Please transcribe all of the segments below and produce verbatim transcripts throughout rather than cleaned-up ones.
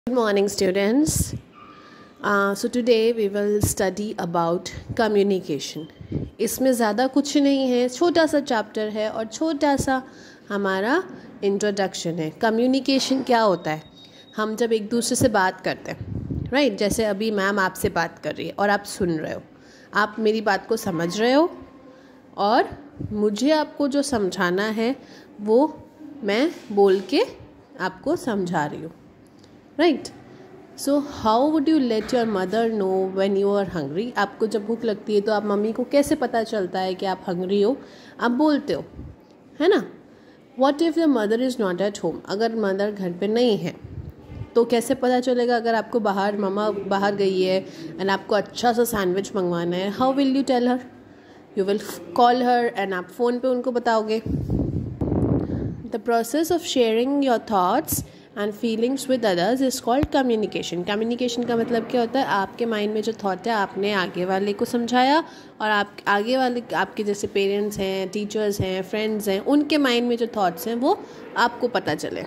Good morning, students. Uh, so today we will study about communication. इसमें ज़्यादा कुछ नहीं है, छोटा सा चैप्टर है और छोटा सा हमारा इंट्रोडक्शन है. कम्युनिकेशन क्या होता है? हम जब एक दूसरे से बात करते हैं, राइट? जैसे अभी मैम आपसे बात कर रही है और आप सुन रहे हो, आप मेरी बात को समझ रहे हो और मुझे आपको जो समझाना है वो मैं बोल के आपको समझा रही हूँ. Right. So how would you let your mother know when you are hungry? आपको जब भूख लगती है तो आप मम्मी को कैसे पता चलता है कि आप हंग्री हो? आप बोलते हो, है ना? What if your mother is not at home? अगर मदर घर पे नहीं है तो कैसे पता चलेगा? अगर आपको बाहर मम्मा बाहर गई है एंड आपको अच्छा सा सैंडविच मंगवाना है, how will you tell her? You will call her and आप फ़ोन पे उनको बताओगे. The process of sharing your thoughts and feelings with others is called communication. Communication का मतलब क्या होता है? आपके माइंड में जो थॉट है आपने आगे वाले को समझाया और आप आगे वाले आपके जैसे पेरेंट्स हैं, टीचर्स हैं, फ्रेंड्स हैं, उनके माइंड में जो थॉट्स हैं वो आपको पता चले.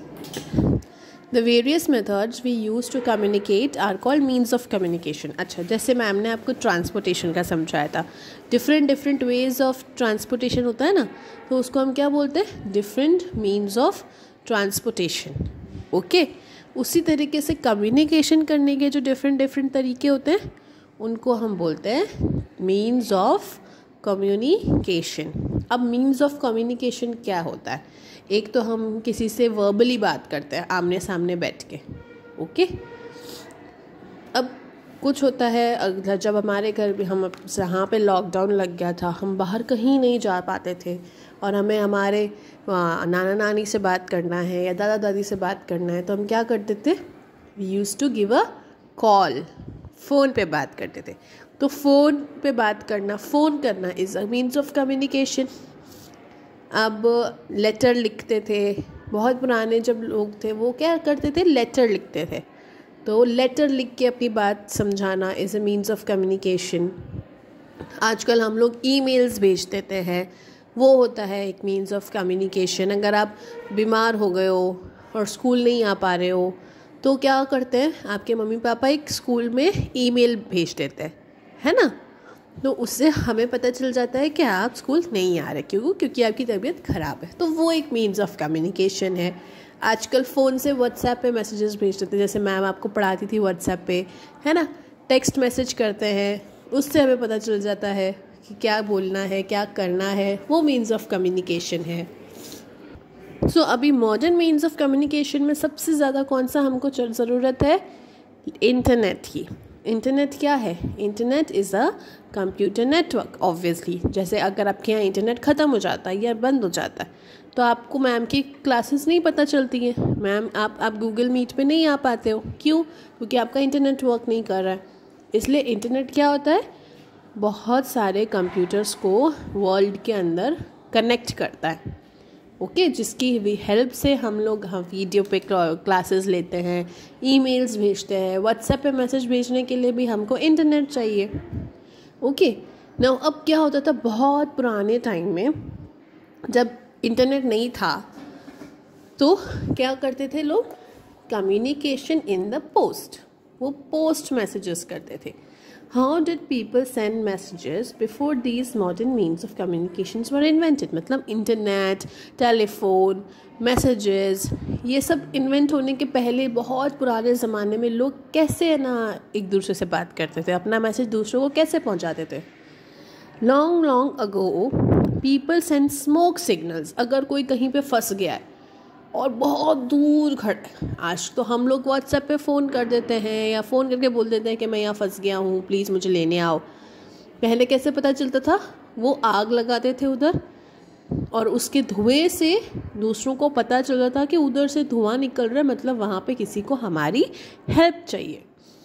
The various methods we use to communicate are called means of communication. अच्छा, जैसे मैम ने आपको ट्रांसपोर्टेशन का समझाया था, different different ways of transportation होता है ना, तो उसको हम क्या बोलते हैं? Different means of transportation. Okay, उसी तरीके से कम्युनिकेशन करने के जो डिफरेंट डिफरेंट तरीके होते हैं उनको हम बोलते हैं मीन्स ऑफ कम्युनिकेशन. अब मीन्स ऑफ कम्युनिकेशन क्या होता है? एक तो हम किसी से वर्बली बात करते हैं आमने सामने बैठ के. ओके, अब कुछ होता है जब हमारे घर भी हम यहाँ पे लॉकडाउन लग गया था, हम बाहर कहीं नहीं जा पाते थे और हमें हमारे नाना नानी से बात करना है या दादा दादी से बात करना है, तो हम क्या करते थे? We use to give a call. Phone पे बात करते थे. तो फ़ोन पे बात करना, फ़ोन करना is a means of communication. अब लेटर लिखते थे, बहुत पुराने जब लोग थे वो क्या करते थे? लेटर लिखते थे. तो लेटर लिख के अपनी बात समझाना is a means of communication. आजकल हम लोग ईमेल्स भेज देते हैं, वो होता है एक मीन्स ऑफ कम्युनिकेशन. अगर आप बीमार हो गए हो और स्कूल नहीं आ पा रहे हो तो क्या करते हैं? आपके मम्मी पापा एक स्कूल में ईमेल भेज देते हैं, है ना? तो उससे हमें पता चल जाता है कि आप स्कूल नहीं आ रहे. क्यों? क्योंकि आपकी तबीयत ख़राब है. तो वो एक मीन्स ऑफ कम्युनिकेशन है. आजकल फ़ोन से व्हाट्सएप पे मैसेजेस भेज देते हैं, जैसे मैम आपको पढ़ाती थी व्हाट्सएप पे, है ना? टेक्स्ट मैसेज करते हैं, उससे हमें पता चल जाता है कि क्या बोलना है, क्या करना है. वो मीन्स ऑफ कम्युनिकेशन है. सो so, अभी मॉडर्न मीन्स ऑफ कम्युनिकेशन में सबसे ज़्यादा कौन सा हमको ज़रूरत है? इंटरनेट की. इंटरनेट क्या है? Internet is a computer network. Obviously जैसे अगर आपके यहाँ इंटरनेट ख़त्म हो जाता है या बंद हो जाता है तो आपको मैम की क्लासेस नहीं पता चलती हैं. मैम आप आप गूगल मीट पे नहीं आ पाते हो. क्यों? क्योंकि आपका इंटरनेट वर्क नहीं कर रहा है. इसलिए इंटरनेट क्या होता है? बहुत सारे कंप्यूटर्स को वर्ल्ड के अंदर कनेक्ट करता है. ओके okay, जिसकी भी हेल्प से हम लोग हम वीडियो पे क्लासेस लेते हैं, ईमेल्स भेजते हैं, व्हाट्सएप पे मैसेज भेजने के लिए भी हमको इंटरनेट चाहिए. ओके नाउ, अब क्या होता था बहुत पुराने टाइम में जब इंटरनेट नहीं था तो क्या करते थे लोग? Communication in the post. वो पोस्ट मैसेजेस करते थे. How did people send messages before these modern means of communications were invented? मतलब इंटरनेट, टेलीफोन, मैसेजेस, ये सब इन्वेंट होने के पहले बहुत पुराने ज़माने में लोग कैसे ना एक दूसरे से बात करते थे, अपना मैसेज दूसरों को कैसे पहुंचाते थे? Long long ago people send smoke signals. अगर कोई कहीं पे फंस गया है और बहुत दूर खड़ा है, आज तो हम लोग व्हाट्सएप पे फ़ोन कर देते हैं या फ़ोन करके बोल देते हैं कि मैं यहाँ फंस गया हूँ, प्लीज़ मुझे लेने आओ. पहले कैसे पता चलता था? वो आग लगाते थे उधर और उसके धुएं से दूसरों को पता चलता था कि उधर से धुआं निकल रहा है, मतलब वहाँ पे किसी को हमारी हेल्प चाहिए.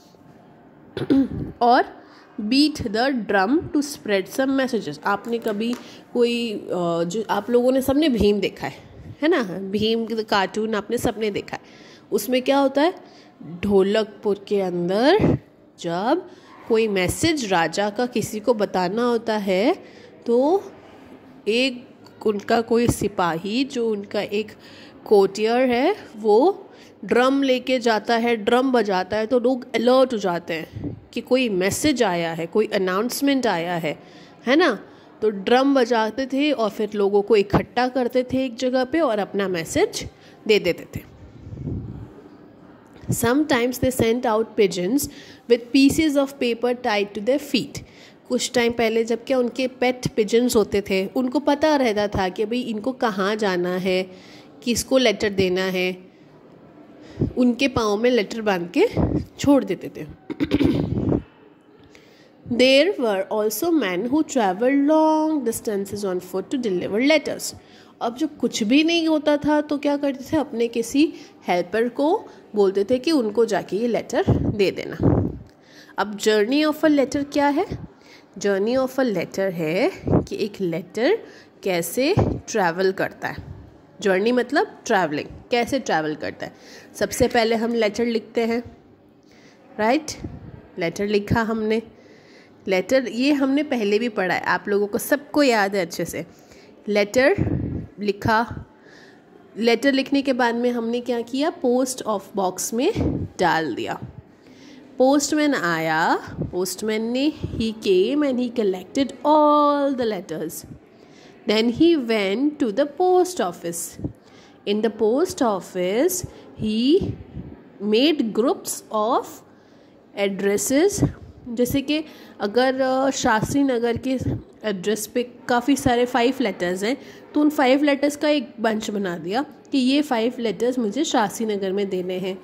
और beat the drum to spread some messages. आपने कभी कोई जो आप लोगों ने सबने भीम देखा है है ना? भीम कार्टून आपने सबने देखा है. उसमें क्या होता है? ढोलकपुर के अंदर जब कोई मैसेज राजा का किसी को बताना होता है तो एक उनका कोई सिपाही जो उनका एक कोटियर है वो ड्रम लेके जाता है, ड्रम बजाता है तो लोग अलर्ट हो जाते हैं कि कोई मैसेज आया है, कोई अनाउंसमेंट आया है, है ना। तो ड्रम बजाते थे और फिर लोगों को इकट्ठा करते थे एक जगह पे और अपना मैसेज दे देते थे। Sometimes they sent out pigeons with pieces of paper tied to their feet. कुछ टाइम पहले जब क्या उनके पेट पिजन्स होते थे, उनको पता रहता था कि भाई इनको कहाँ जाना है, किसको लेटर देना है, उनके पाँव में लेटर बांध के छोड़ देते थे। There were also men who traveled long distances on foot to deliver letters. अब जब कुछ भी नहीं होता था तो क्या करते थे, अपने किसी हेल्पर को बोलते थे कि उनको जाके ये लेटर दे देना। अब जर्नी ऑफ अ लेटर क्या है? जर्नी ऑफ अ लेटर है कि एक लेटर कैसे ट्रैवल करता है। जर्नी मतलब ट्रैवलिंग, कैसे ट्रैवल करता है। सबसे पहले हम लेटर लिखते हैं, राइट। लेटर लिखा हमने, लेटर ये हमने पहले भी पढ़ा है, आप लोगों को सबको याद है अच्छे से। लेटर लिखा, लेटर लिखने के बाद में हमने क्या किया, पोस्ट ऑफ बॉक्स में डाल दिया। पोस्टमैन आया, पोस्टमैन ने he came and he collected all the letters. Then he went to the post office. In the post office he made groups of addresses. जैसे कि अगर शास्त्री नगर के एड्रेस पे काफ़ी सारे फाइव लेटर्स हैं तो उन फाइव लेटर्स का एक बंच बना दिया कि ये फाइव लेटर्स मुझे शास्त्री नगर में देने हैं।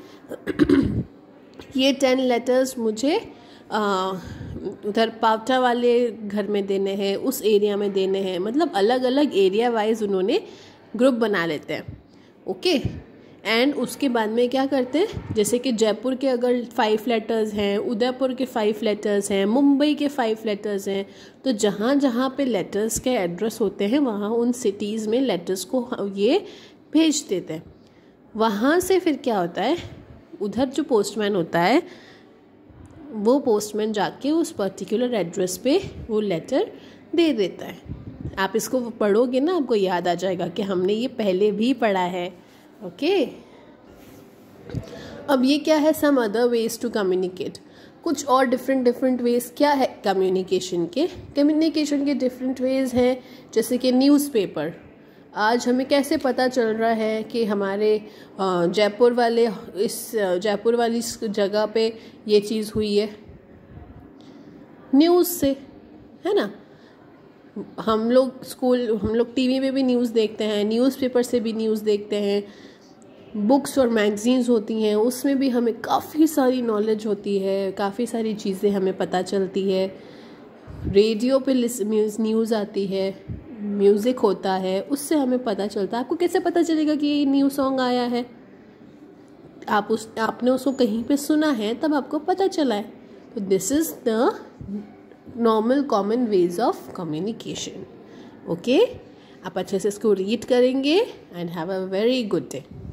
ये टेन लेटर्स मुझे उधर पावटा वाले घर में देने हैं, उस एरिया में देने हैं। मतलब अलग अलग एरिया वाइज उन्होंने ग्रुप बना लेते हैं, ओके। एंड उसके बाद में क्या करते हैं, जैसे कि जयपुर के अगर फाइव लेटर्स हैं, उदयपुर के फाइव लेटर्स हैं, मुंबई के फाइव लेटर्स हैं, तो जहाँ जहाँ पे लेटर्स के एड्रेस होते हैं वहाँ उन सिटीज़ में लेटर्स को ये भेज देते हैं। वहाँ से फिर क्या होता है, उधर जो पोस्टमैन होता है वो पोस्टमैन जाके उस पर्टिकुलर एड्रेस पे वो लेटर दे देता है। आप इसको पढ़ोगे ना, आपको याद आ जाएगा कि हमने ये पहले भी पढ़ा है, ओके okay. अब ये क्या है, some other ways to communicate. कुछ और डिफरेंट डिफरेंट वेज क्या है कम्युनिकेशन के। कम्युनिकेशन के डिफरेंट वेज हैं, जैसे कि न्यूज़पेपर। आज हमें कैसे पता चल रहा है कि हमारे जयपुर वाले इस जयपुर वाली जगह पे ये चीज़ हुई है, न्यूज़ से, है ना। हम लोग स्कूल हम लोग टीवी पे भी न्यूज़ देखते हैं, न्यूज़पेपर से भी न्यूज़ देखते हैं, बुक्स और मैगज़ीन्स होती हैं, उसमें भी हमें काफ़ी सारी नॉलेज होती है, काफ़ी सारी चीज़ें हमें पता चलती है। रेडियो पे न्यूज़ आती है, म्यूज़िक होता है, उससे हमें पता चलता है। आपको कैसे पता चलेगा कि ये न्यू सॉन्ग आया है? आप उस आपने उसको कहीं पे सुना है तब आपको पता चला है। तो this is the normal common ways of communication, okay. आप अच्छे से इसको रीड करेंगे and have a very good day.